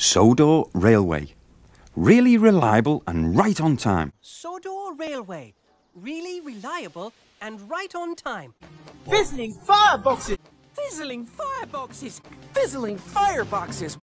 Sodor Railway. Really reliable and right on time. Sodor Railway. Really reliable and right on time. Fizzling fireboxes! Fizzling fireboxes! Fizzling fireboxes!